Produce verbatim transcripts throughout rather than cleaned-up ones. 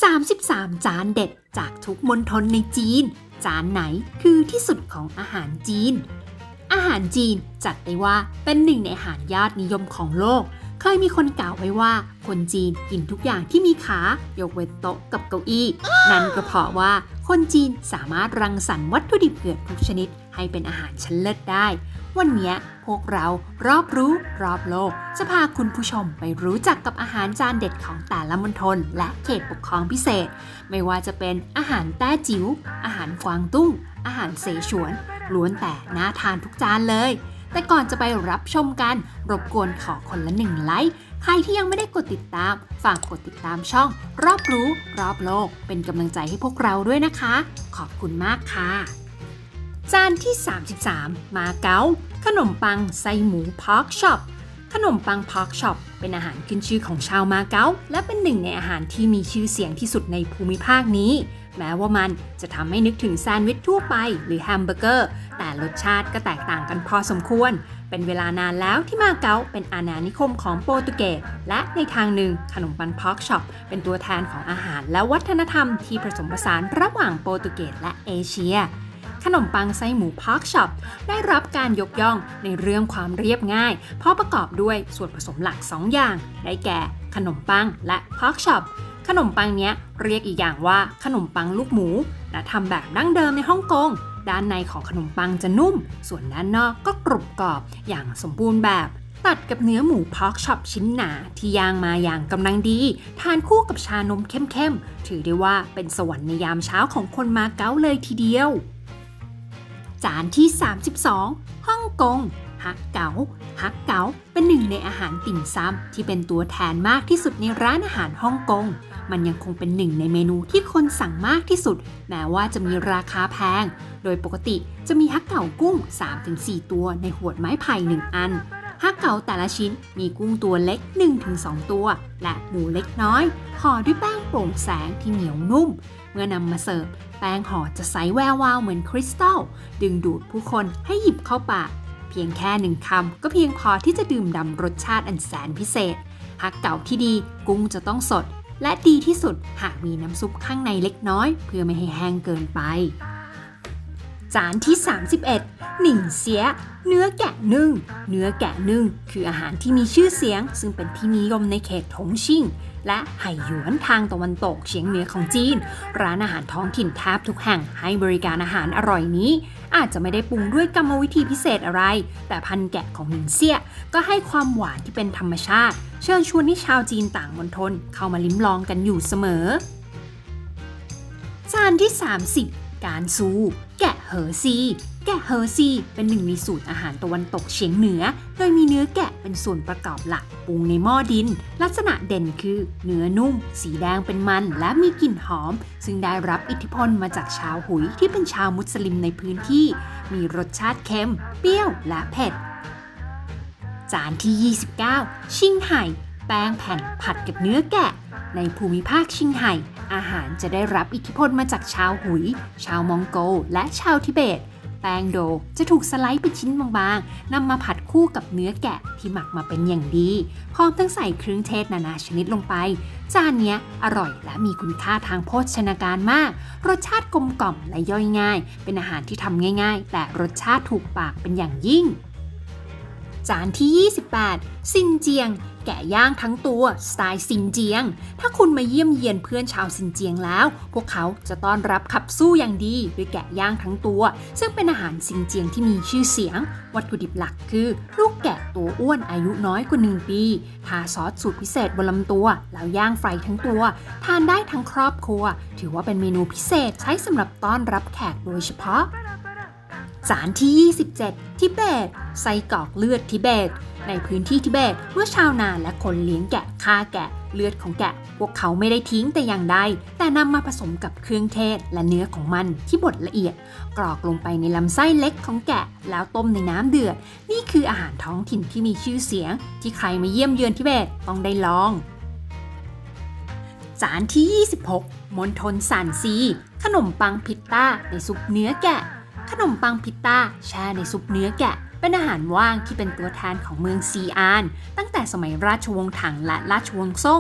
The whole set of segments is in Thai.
สามสิบสามจานเด็ดจากทุกมณฑลในจีนจานไหนคือที่สุดของอาหารจีนอาหารจีนจัดได้ว่าเป็นหนึ่งในอาหารยอดนิยมของโลกเคยมีคนกล่าวไว้ว่าคนจีนกินทุกอย่างที่มีขายกเว้นโต๊ะกับเก้าอี้นั่นก็เพราะว่าคนจีนสามารถรังสรรค์วัตถุดิบเกือบทุกชนิดให้เป็นอาหารชั้นเลิศได้วันนี้พวกเรารอบรู้รอบโลกจะพาคุณผู้ชมไปรู้จักกับอาหารจานเด็ดของแต่ละมณฑลและเขตปกครองพิเศษไม่ว่าจะเป็นอาหารแต้จิ๋วอาหารกวางตุ้งอาหารเสฉวนล้วนแต่น่าทานทุกจานเลยแต่ก่อนจะไปรับชมกันรบกวนขอคนละหนึ่งไลค์ใครที่ยังไม่ได้กดติดตามฝากกดติดตามช่องรอบรู้รอบโลกเป็นกำลังใจให้พวกเราด้วยนะคะขอบคุณมากค่ะจานที่สามสิบสามมาเก๊าขนมปังไส้หมูพอกช็อปขนมปังพอกช็อปเป็นอาหารขึ้นชื่อของชาวมาเก๊าและเป็นหนึ่งในอาหารที่มีชื่อเสียงที่สุดในภูมิภาคนี้แม้ว่ามันจะทำให้นึกถึงแซนด์วิชทั่วไปหรือแฮมเบอร์เกอร์แต่รสชาติก็แตกต่างกันพอสมควรเป็นเวลานานแล้วที่มาเก๊าเป็นอาณานิคมของโปรตุเกสและในทางหนึ่งขนมปังพอกช็อปเป็นตัวแทนของอาหารและวัฒนธรรมที่ผสมผสานระหว่างโปรตุเกสและเอเชียขนมปังไส้หมูพอกช็อปได้รับการยกย่องในเรื่องความเรียบง่ายเพราะประกอบด้วยส่วนผสมหลักสองอย่างได้แก่ขนมปังและพอกช็อปขนมปังเนี้ยเรียกอีกอย่างว่าขนมปังลูกหมูและทำแบบดั้งเดิมในฮ่องกงด้านในของขนมปังจะนุ่มส่วนด้านนอกก็กรุบกรอบอย่างสมบูรณ์แบบตัดกับเนื้อหมูพอกช็อปชิ้นหนาที่ย่างมาอย่างกำลังดีทานคู่กับชานมเข้มๆถือได้ว่าเป็นสวรรค์ในยามเช้าของคนมาเก๊าเลยทีเดียวจานที่สามสิบสองฮ่องกงฮักเก๋าฮักเก๋าเป็นหนึ่งในอาหารติ่มซำที่เป็นตัวแทนมากที่สุดในร้านอาหารฮ่องกงมันยังคงเป็นหนึ่งในเมนูที่คนสั่งมากที่สุดแม้ว่าจะมีราคาแพงโดยปกติจะมีฮักเก๋ากุ้ง สามถึงสี่ ตัวในหวดไม้ไผ่หนึ่งอันฮักเก๋าแต่ละชิ้นมีกุ้งตัวเล็ก หนึ่งถึงสอง ตัวและหมูเล็กน้อยห่อด้วยแป้งโปร่งแสงที่เหนียวนุ่มเมื่อนำมาเสิร์ฟแป้งห่อจะใสแวววาวเหมือนคริสตัลดึงดูดผู้คนให้หยิบเข้าปากเพียงแค่หนึ่งคำก็เพียงพอที่จะดื่มด่ำรสชาติอันแสนพิเศษฮักเก๋าที่ดีกุ้งจะต้องสดและดีที่สุดหากมีน้ำซุปข้างในเล็กน้อยเพื่อไม่ให้แห้งเกินไปจานที่สามสิบเอ็ดหนิงเสียเนื้อแกะนึ่งเนื้อแกะนึ่งคืออาหารที่มีชื่อเสียงซึ่งเป็นที่นิยมในเขตถงชิ่งและไห่หยวนทางตะวันตกเฉียงเหนือของจีนร้านอาหารท้องถิ่นแทบทุกแห่งให้บริการอาหารอร่อยนี้อาจจะไม่ได้ปรุงด้วยกรรมวิธีพิเศษอะไรแต่พันแกะของหนิงเสียก็ให้ความหวานที่เป็นธรรมชาติเชิญชวนให้ชาวจีนต่างมณฑลเข้ามาลิ้มลองกันอยู่เสมอจานที่สามสิบการซูแกะเหอซีแกะเหอซีเป็นหนึ่งในสูตรอาหารตะวันตกเฉียงเหนือโดยมีเนื้อแกะเป็นส่วนประกอบหลักปรุงในหม้อดินลักษณะเด่นคือเนื้อนุ่มสีแดงเป็นมันและมีกลิ่นหอมซึ่งได้รับอิทธิพลมาจากชาวหุยที่เป็นชาวมุสลิมในพื้นที่มีรสชาติเค็มเปรี้ยวและเผ็ดจานที่ยี่สิบเก้าชิงไห่แป้งแผ่นผัดกับเนื้อแกะในภูมิภาคชิงไห่อาหารจะได้รับอิทธิพลมาจากชาวหุยชาวมองโกและชาวทิเบตแป้งโดจะถูกสไลด์เป็นชิ้นบางๆนำมาผัดคู่กับเนื้อแกะที่หมักมาเป็นอย่างดีพร้อมทั้งใส่เครื่องเทศนานาชนิดลงไปจานนี้อร่อยและมีคุณค่าทางโภชนาการมากรสชาติกลมกล่อมและย่อยง่ายเป็นอาหารที่ทำง่ายๆแต่รสชาติถูกปากเป็นอย่างยิ่งจานที่ยี่สิบแปดซินเจียงแกะย่างทั้งตัวสไตล์ซินเจียงถ้าคุณมาเยี่ยมเยียนเพื่อนชาวซินเจียงแล้วพวกเขาจะต้อนรับขับสู้อย่างดีด้วยแกะย่างทั้งตัวซึ่งเป็นอาหารซินเจียงที่มีชื่อเสียงวัตถุดิบหลักคือลูกแกะตัวอ้วนอายุน้อยกว่าหนึ่งปีทาซอสสูตรพิเศษบนลำตัวแล้วย่างไฟทั้งตัวทานได้ทั้งครอบครัวถือว่าเป็นเมนูพิเศษใช้สำหรับต้อนรับแขกโดยเฉพาะจานที่ยี่สิบเจ็ดทิเบตไส้กรอกเลือดทิเบตในพื้นที่ทิเบตเมื่อชาวนาและคนเลี้ยงแกะฆ่าแกะเลือดของแกะพวกเขาไม่ได้ทิ้งแต่อย่างใดแต่นำมาผสมกับเครื่องเทศและเนื้อของมันที่บดละเอียดกรอกลงไปในลำไส้เล็กของแกะแล้วต้มในน้ำเดือดนี่คืออาหารท้องถิ่นที่มีชื่อเสียงที่ใครมาเยี่ยมเยือนทิเบตต้องได้ลองจานที่ยี่สิบหกมณฑลซานซีขนมปังพิตต้าในซุปเนื้อแกะขนมปังพิตต้าแช่ในซุปเนื้อแกะเป็นอาหารว่างที่เป็นตัวแทนของเมืองซีอานตั้งแต่สมัยราชวงศ์ถังและราชวงศ์ซ่ง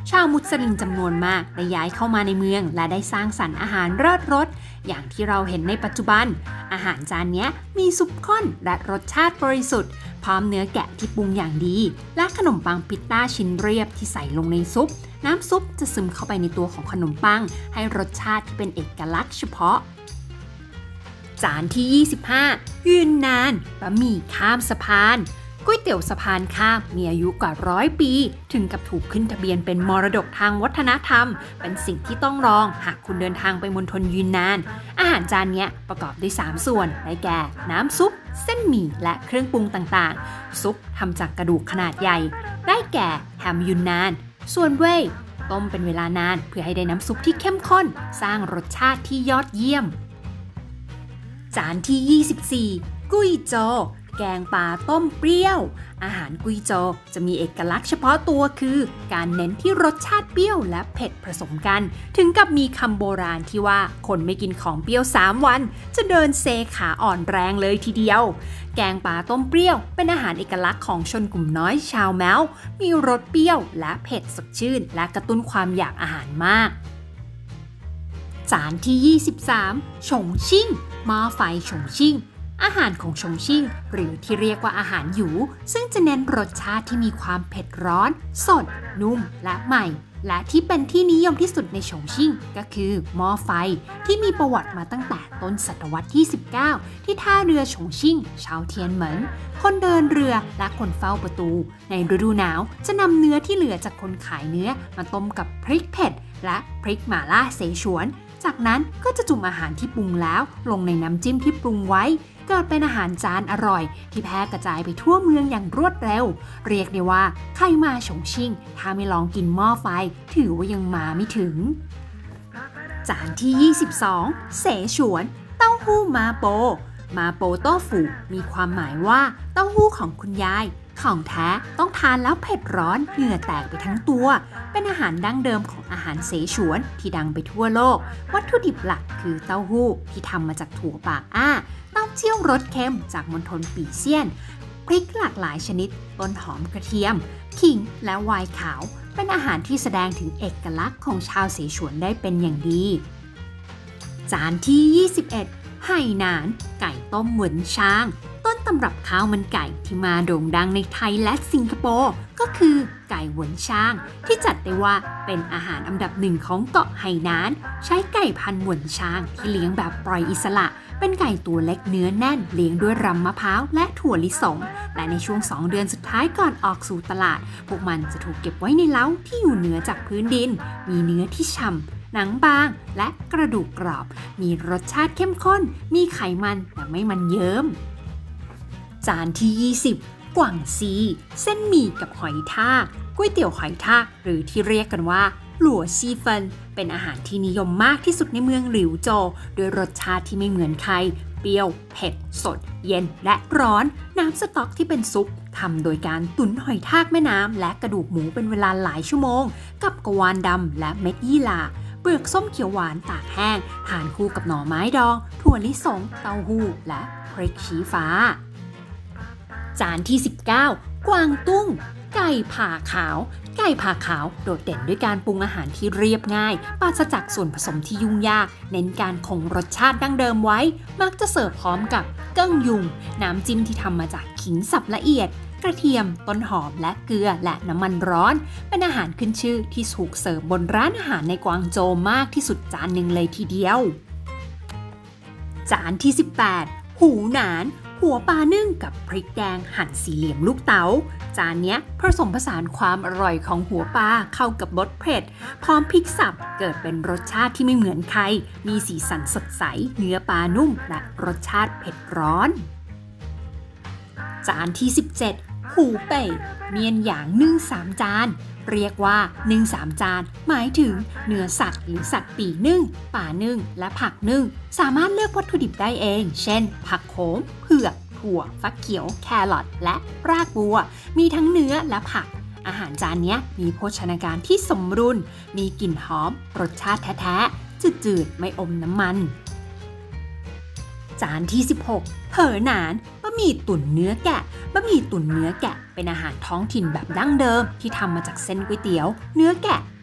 ชาวมุสลิมจำนวนมากได้ย้ายเข้ามาในเมืองและได้สร้างสรรค์อาหารเลิศรสอย่างที่เราเห็นในปัจจุบันอาหารจานนี้มีซุปข้นและรสชาติบริสุทธิ์พร้อมเนื้อแกะที่ปรุงอย่างดีและขนมปังพิตต้าชิ้นเรียบที่ใส่ลงในซุปน้ำซุปจะซึมเข้าไปในตัวของขนมปังให้รสชาติที่เป็นเอกลักษณ์เฉพาะจานที่ยี่สิบห้ายืนนานบะหมี่ข้ามสะพานก๋วยเตี๋ยวสะพานข้ามมีอายุกว่าร้อยปีถึงกับถูกขึ้นทะเบียนเป็นมรดกทางวัฒนธรรมเป็นสิ่งที่ต้องลองหากคุณเดินทางไปมณฑลยูนนานอาหารจานนี้ประกอบด้วยสามส่วนได้แก่น้ำซุปเส้นหมี่และเครื่องปรุงต่างๆซุปทำจากกระดูกขนาดใหญ่ได้แก่แฮมยูนนานส่วนเว่ยต้มเป็นเวลานานเพื่อให้ได้น้ำซุปที่เข้มข้นสร้างรสชาติที่ยอดเยี่ยมจานที่ยี่สิบสี่กุ้ยโจแกงปลาต้มเปรี้ยวอาหารกุยโจจะมีเอกลักษณ์เฉพาะตัวคือการเน้นที่รสชาติเปรี้ยวและเผ็ดผสมกันถึงกับมีคำโบราณที่ว่าคนไม่กินของเปรี้ยวสามวันจะเดินเซขาอ่อนแรงเลยทีเดียวแกงปลาต้มเปรี้ยวเป็นอาหารเอกลักษณ์ของชนกลุ่มน้อยชาวแม้วมีรสเปรี้ยวและเผ็ดสดชื่นและกระตุ้นความอยากอาหารมากจานที่ยี่สิบสามฉงชิ่งหม้อไฟฉงชิ่งอาหารของฉงชิ่งหรือที่เรียกว่าอาหารหยูซึ่งจะเน้นรสชาติที่มีความเผ็ดร้อนสดนุ่มและใหม่และที่เป็นที่นิยมที่สุดในฉงชิ่งก็คือหม้อไฟที่มีประวัติมาตั้งแต่ต้นศตวรรษที่สิบเก้าที่ท่าเรือฉงชิ่งชาวเทียนเหมินคนเดินเรือและคนเฝ้าประตูในฤดูหนาวจะนำเนื้อที่เหลือจากคนขายเนื้อมาต้มกับพริกเผ็ดและพริกหม่าล่าเสฉวนจากนั้นก็จะจุ่มอาหารที่ปรุงแล้วลงในน้ำจิ้มที่ปรุงไว้เกิดเป็นอาหารจานอร่อยที่แพร่กระจายไปทั่วเมืองอย่างรวดเร็วเรียกได้ว่าใครมาฉงชิ่งถ้าไม่ลองกินหม้อไฟถือว่ายังมาไม่ถึงจานที่ยี่สิบสองเสฉวนเต้าหู้มาโปมาโปโต้ฟูมีความหมายว่าเต้าหู้ของคุณยายของแท้ต้องทานแล้วเผ็ดร้อนเหงื่อแตกไปทั้งตัวเป็นอาหารดั้งเดิมของอาหารเสฉวนที่ดังไปทั่วโลกวัตถุดิบหลักคือเต้าหู้ที่ทำมาจากถั่วปากอ้าเต้าเจี้ยวรสเค็มจากมณฑลปี่เซียนพริกหลากหลายชนิดต้นหอมกระเทียมขิงและไวน์ขาวเป็นอาหารที่แสดงถึงเอกลักษณ์ของชาวเสฉวนได้เป็นอย่างดีจานที่ยี่สิบเอ็ดไหหนานไก่ต้มเหวินชางต้นตำรับข้าวมันไก่ที่มาโด่งดังในไทยและสิงคโปร์ก็คือไก่เหวินชางที่จัดได้ว่าเป็นอาหารอันดับหนึ่งของเกาะไหหนานใช้ไก่พันธุ์เหวินชางที่เลี้ยงแบบปล่อยอิสระเป็นไก่ตัวเล็กเนื้อแน่นเลี้ยงด้วยรำมะพร้าวและถั่วลิสงและในช่วงสองเดือนสุดท้ายก่อนออกสู่ตลาดพวกมันจะถูกเก็บไว้ในเล้าที่อยู่เหนือจากพื้นดินมีเนื้อที่ฉ่ำหนังบางและกระดูกกรอบมีรสชาติเข้มข้นมีไขมันแต่ไม่มันเยิ้มจานที่ยี่สิบกวางซีเส้นหมี่กับหอยทากก๋วยเตี๋ยวหอยทากหรือที่เรียกกันว่าหลัวซีเฟินเป็นอาหารที่นิยมมากที่สุดในเมืองหลิวโจวโดยรสชาติที่ไม่เหมือนใครเปรี้ยวเผ็ดสดเย็นและร้อนน้ำสต๊อกที่เป็นซุปทำโดยการตุ๋นหอยทากแม่น้ำและกระดูกหมูเป็นเวลาหลายชั่วโมงกับกวานดำและเม็ดยี่หร่าเปลือกส้มเขียวหวานตากแห้งทานคู่กับหน่อไม้ดองถั่วลิสงเต้าหู้และพริกชี้ฟ้าจานที่สิบเก้ากวางตุ้งไก่ผ่าขาวไก่ผ่าขาวโดดเด่นด้วยการปรุงอาหารที่เรียบง่ายปราศจากส่วนผสมที่ยุ่งยากเน้นการคงรสชาติดั้งเดิมไว้มักจะเสิร์ฟพร้อมกับเกิ้งยุงน้ำจิ้มที่ทำมาจากขิงสับละเอียดกระเทียมต้นหอมและเกลือและน้ำมันร้อนเป็นอาหารขึ้นชื่อที่ถูกเสิร์ฟบนร้านอาหารในกวางโจวมากที่สุดจานหนึ่งเลยทีเดียวจานที่สิบแปดหูหนานหัวปลานึ่งกับพริกแดงหั่นสี่เหลี่ยมลูกเต๋าจานนี้ผสมผสานความอร่อยของหัวปลาเข้ากับรสเผ็ดพร้อมพริกสับเกิดเป็นรสชาติที่ไม่เหมือนใครมีสีสันสดใสเนื้อปลานุ่มและรสชาติเผ็ดร้อนจานที่สิบเจ็ดหูเป่ยเมียนหยางนึ่งสามจานเรียกว่านึ่งสามจานหมายถึงเนื้อสัตว์หรือสัตว์ปีกนึ่งปลานึ่งและผักนึ่งสามารถเลือกวัตถุดิบได้เองเช่นผักโขมเผือกถั่วฟักเขียวแครอทและรากบัวมีทั้งเนื้อและผักอาหารจานนี้มีโภชนาการที่สมดุลมีกลิ่นหอมรสชาติแท้ๆจืดๆไม่อมน้ำมันจานที่สิบหกเหอหนานบะหมี่ตุ๋นเนื้อแกะบะหมี่ตุ๋นเนื้อแกะเป็นอาหารท้องถิ่นแบบดั้งเดิมที่ทำมาจากเส้นก๋วยเตี๋ยวเนื้อแกะ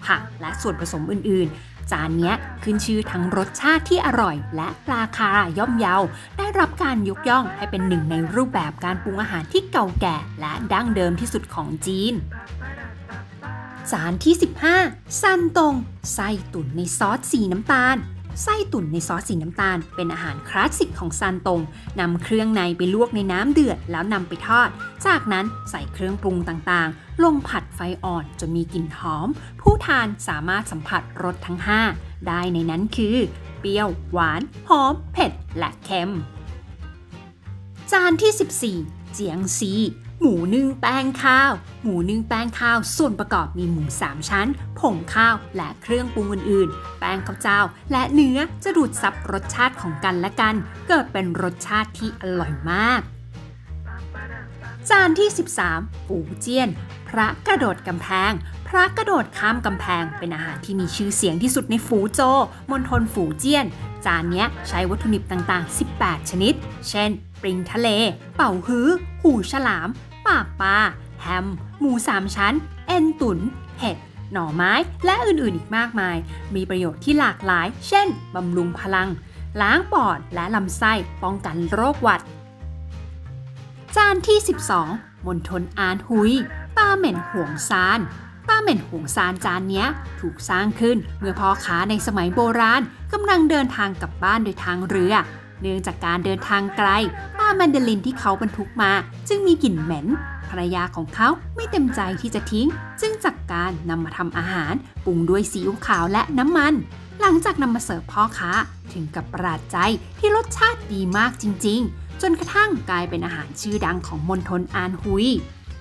ผักและส่วนผสมอื่นๆจานนี้ขึ้นชื่อทั้งรสชาติที่อร่อยและราคาย่อมเยาได้รับการยกย่องให้เป็นหนึ่งในรูปแบบการปรุงอาหารที่เก่าแก่และดั้งเดิมที่สุดของจีนจานที่สิบห้าซันตงไส้ตุ๋นในซอสสีน้ำตาลไส้ตุ๋นในซอสสีน้ำตาลเป็นอาหารคลาสสิกของซันตงนำเครื่องในไปลวกในน้ำเดือดแล้วนำไปทอดจากนั้นใส่เครื่องปรุงต่างๆลงผัดไฟอ่อนจนมีกลิ่นหอมผู้ทานสามารถสัมผัสรสทั้งห้าได้ในนั้นคือเปรี้ยวหวานหอมเผ็ดและเค็มจานที่สิบสี่เจียงซีหมูนึ่งแป้งข้าวหมูนึ่งแป้งข้าวส่วนประกอบมีหมูสามชั้นผงข้าวและเครื่องปรุงอื่นๆแป้งข้าวเจ้าและเนื้อจะดูดซับรสชาติของกันและกันเกิดเป็นรสชาติที่อร่อยมากจานที่สิบสามฝูเจี้ยนพระกระโดดกำแพงพระกระโดดข้ามกำแพงเป็นอาหารที่มีชื่อเสียงที่สุดในฝูโจวมณฑลฝูเจี้ยนจานนี้ใช้วัตถุดิบต่างๆสิบแปดชนิดเช่นปริงทะเลเป่าฮื้อหูฉลามปากปลาแฮมหมูสามชั้นเอ็นตุ๋นเห็ดหน่อไม้และอื่นๆอีกมากมายมีประโยชน์ที่หลากหลายเช่นบำรุงพลังล้างปอดและลำไส้ป้องกันโรคหวัดจานที่สิบสองมณฑลอานฮุยป้าเหม็นห่วงซานป้าเหม็นห่วงซานจานนี้ถูกสร้างขึ้นเมื่อพ่อค้าในสมัยโบราณกำลังเดินทางกลับบ้านโดยทางเรือเนื่องจากการเดินทางไกลป้าแมนเดลินที่เขาบรรทุกมาจึงมีกลิ่นเหม็นภรรยาของเขาไม่เต็มใจที่จะทิ้งจึงจัดการนำมาทำอาหารปรุงด้วยซีอิ๊วขาวและน้ำมันหลังจากนำมาเสิร์ฟพ่อค้าถึงกับประหลาดใจที่รสชาติดีมากจริงๆจนกระทั่งกลายเป็นอาหารชื่อดังของมณฑลอานฮุย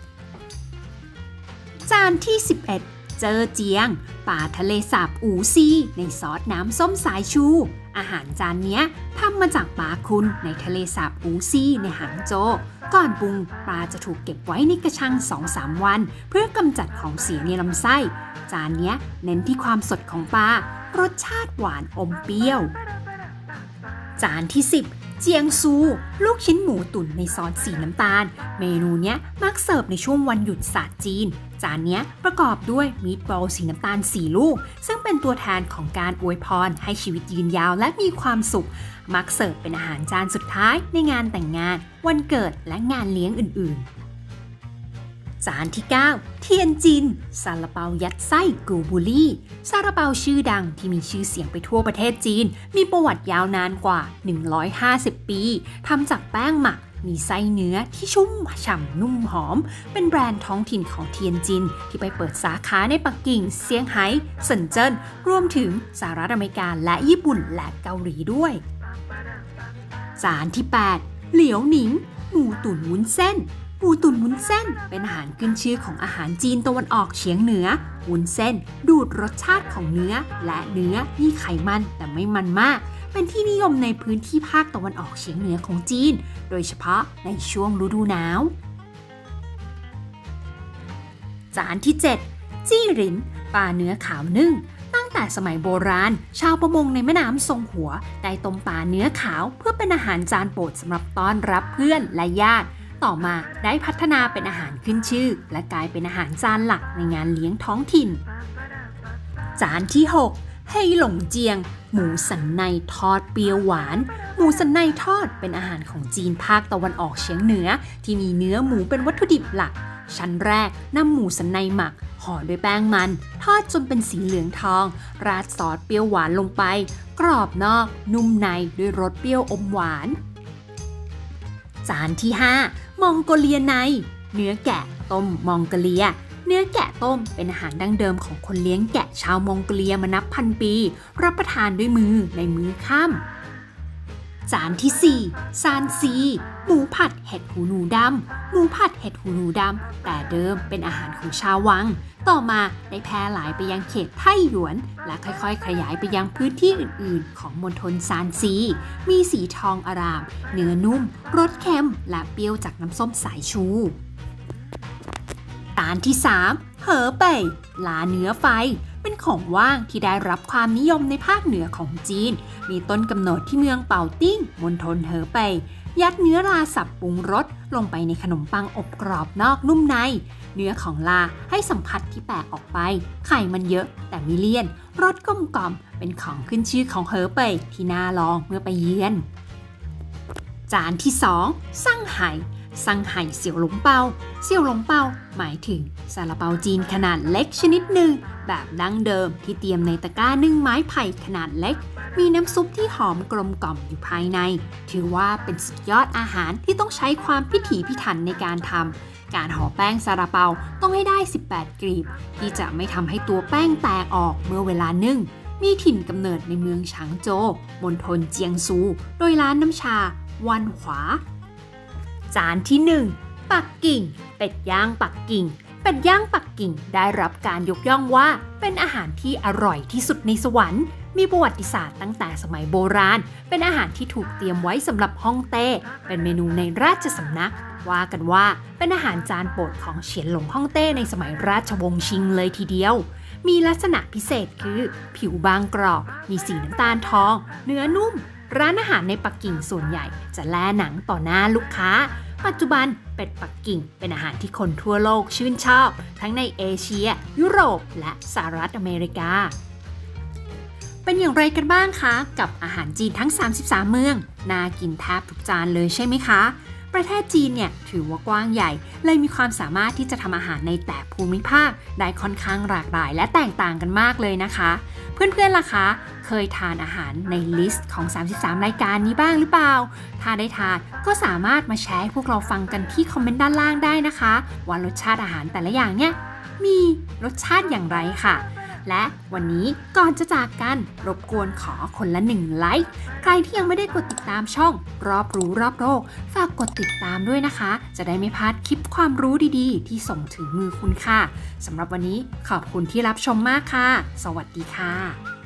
จานที่สิบเอ็ดเจอเจียงปลาทะเลสาบอูซีในซอสน้ำส้มสายชูอาหารจานนี้ทำมาจากปลาคุณในทะเลสาบอูซีในหางโจวก่อนปรุงปลาจะถูกเก็บไว้ในกระชัง สองถึงสาม วันเพื่อกำจัดของเสียในลำไส้จานนี้เน้นที่ความสดของปลารสชาติหวานอมเปรี้ยวจานที่สิบเจียงซูลูกชิ้นหมูตุ๋นในซอสสีน้ำตาลเมนูนี้มักเสิร์ฟในช่วงวันหยุดศาสตร์จีนจานนี้ประกอบด้วยมีทบอลสีน้ำตาลสี่ลูกซึ่งเป็นตัวแทนของการอวยพรให้ชีวิตยืนยาวและมีความสุขมักเสิร์ฟเป็นอาหารจานสุดท้ายในงานแต่งงานวันเกิดและงานเลี้ยงอื่นๆจานที่เก้าเทียนจินซาลาเปายัดไส้กูบูลี่ซาลาเปาชื่อดังที่มีชื่อเสียงไปทั่วประเทศจีนมีประวัติยาวนานกว่าหนึ่งร้อยห้าสิบปีทำจากแป้งหมักมีไส้เนื้อที่ชุ่มฉ่ำนุ่มหอมเป็นแบรนด์ท้องถิ่นของเทียนจินที่ไปเปิดสาขาในปักกิ่งเซี่ยงไฮ้เซินเจิ้นรวมถึงสหรัฐอเมริกาและญี่ปุ่นและเกาหลีด้วยจานที่แปดเหลียวหนิงหมูตุ๋นวุ้นเส้นหมูตุ๋นวุ้นเส้นเป็นอาหารขึ้นชื่อของอาหารจีนตะวันออกเฉียงเหนือวุ้นเส้นดูดรสชาติของเนื้อและเนื้อมีไขมันแต่ไม่มันมากเป็นที่นิยมในพื้นที่ภาคตะวันออกเฉียงเหนือของจีนโดยเฉพาะในช่วงฤดูหนาวจานที่เจ็ดจี้หรินปลาเนื้อขาวนึ่งตั้งแต่สมัยโบราณชาวประมงในแม่น้ำซงหัวได้ต้มปลาเนื้อขาวเพื่อเป็นอาหารจานโปรดสำหรับต้อนรับเพื่อนและญาติต่อมาได้พัฒนาเป็นอาหารขึ้นชื่อและกลายเป็นอาหารจานหลักในงานเลี้ยงท้องถิ่นจานที่หกไห่หลงเจียงหมูสันในทอดเปรี้ยวหวานหมูสันในทอดเป็นอาหารของจีนภาคตะวันออกเฉียงเหนือที่มีเนื้อหมูเป็นวัตถุดิบหลักชั้นแรกนำหมูสันในหมักห่อด้วยแป้งมันทอดจนเป็นสีเหลืองทองราดซอสเปรี้ยวหวานลงไปกรอบนอกนุ่มในด้วยรสเปรี้ยวอมหวานจานที่ห้ามองโกเลียในเนื้อแกะต้มมองโกเลียเนื้อแกะต้มเป็นอาหารดั้งเดิมของคนเลี้ยงแกะชาวมองโกเลียมานับพันปีรับประทานด้วยมือในมื้อค่ำจานที่สี่ซานซีหมูผัดเห็ดหูหนูดำหมูผัดเห็ดหูหนูดำแต่เดิมเป็นอาหารของชาววังต่อมาได้แพร่หลายไปยังเขตไท่หยวนและค่อยๆขยายไปยังพื้นที่อื่นๆของมณฑลซานซีมีสีทองอารามเนื้อนุ่มรสเค็มและเปรี้ยวจากน้ำส้มสายชูจานที่สามเหอเป่ยลาเนื้อไฟเป็นของว่างที่ได้รับความนิยมในภาคเหนือของจีนมีต้นกำเนิดที่เมืองเป่าติ้งมณฑลเหอเป่ยยัดเนื้อลาสับปรุงรสลงไปในขนมปังอบกรอบนอกนุ่มในเนื้อของลาให้สัมผัสที่แตกออกไปไข่มันเยอะแต่ไม่เลี่ยนรสกลมกล่อมเป็นของขึ้นชื่อของเฮอเป่ยที่น่าลองเมื่อไปเยือนจานที่สองซั่งไห่ซั่งไห่เสี่ยวหลงเปาเสี่ยวหลงเปาหมายถึงซาลาเปาจีนขนาดเล็กชนิดหนึ่งแบบดั้งเดิมที่เตรียมในตะกร้านึ่งไม้ไผ่ขนาดเล็กมีน้ำซุปที่หอมกลมกล่อมอยู่ภายในถือว่าเป็นสุดยอดอาหารที่ต้องใช้ความพิถีพิถันในการทำการห่อแป้งซาลาเปาต้องให้ได้สิบแปดกลีบที่จะไม่ทำให้ตัวแป้งแตกออกเมื่อเวลานึ่งมีถิ่นกำเนิดในเมืองฉางโจวมณฑลเจียงซูโดยร้านน้ำชาวันหวาจานที่หนึ่งปักกิ่งเป็ดย่างปักกิ่งเป็ดย่างปักกิ่งได้รับการยกย่องว่าเป็นอาหารที่อร่อยที่สุดในสวรรค์มีประวัติศาสตร์ตั้งแต่สมัยโบราณเป็นอาหารที่ถูกเตรียมไว้สำหรับฮ่องเต้เป็นเมนูในราชสำนักว่ากันว่าเป็นอาหารจานโปรดของเฉียนหลงฮ่องเต้ในสมัยราชวงศ์ชิงเลยทีเดียวมีลักษณะพิเศษคือผิวบางกรอบมีสีน้ำตาลทองเนื้อนุ่มร้านอาหารในปักกิ่งส่วนใหญ่จะแล่หนังต่อหน้าลูกค้าปัจจุบันเป็ดปักกิ่งเป็นอาหารที่คนทั่วโลกชื่นชอบทั้งในเอเชียยุโรปและสหรัฐอเมริกาเป็นอย่างไรกันบ้างคะกับอาหารจีนทั้งสามสิบสามเมืองน่ากินแทบทุกจานเลยใช่ไหมคะประเทศจีนเนี่ยถือว่ากว้างใหญ่เลยมีความสามารถที่จะทำอาหารในแต่ภูมิภาคได้ค่อนข้างหลากหลายและแตกต่างกันมากเลยนะคะเพื่อนๆล่ะคะเคยทานอาหารในลิสต์ของสามสิบสามรายการนี้บ้างหรือเปล่าถ้าได้ทานก็สามารถมาแชร์ให้พวกเราฟังกันที่คอมเมนต์ด้านล่างได้นะคะว่ารสชาติอาหารแต่ละอย่างเนี่ยมีรสชาติอย่างไรค่ะและวันนี้ก่อนจะจากกันรบกวนขอคนละหนึ่งไลค์ใครที่ยังไม่ได้กดติดตามช่องรอบรู้รอบโลกฝากกดติดตามด้วยนะคะจะได้ไม่พลาดคลิปความรู้ดีๆที่ส่งถึงมือคุณค่ะสำหรับวันนี้ขอบคุณที่รับชมมากค่ะสวัสดีค่ะ